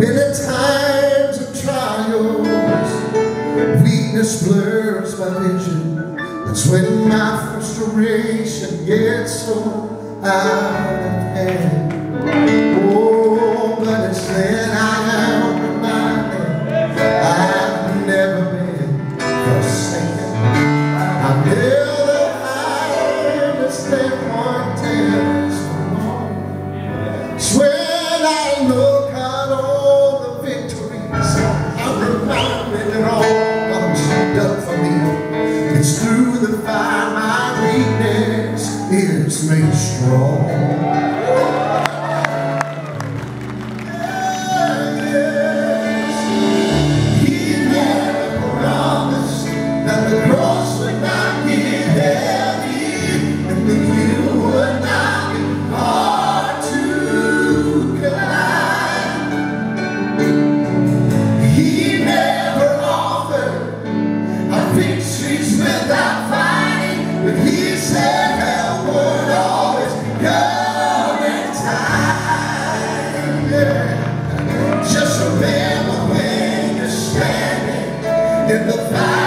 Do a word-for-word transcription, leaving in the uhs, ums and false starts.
In the times of trials, weakness blurs my vision. That's when my frustration gets so out of hand. Oh, but it's then I am reminded I've never been forsaken. I've never had to step one tenth alone. It's when I look at all the victories, I'm reminded that all God's done for me. It's through the fire my weakness is made strong. In the fire.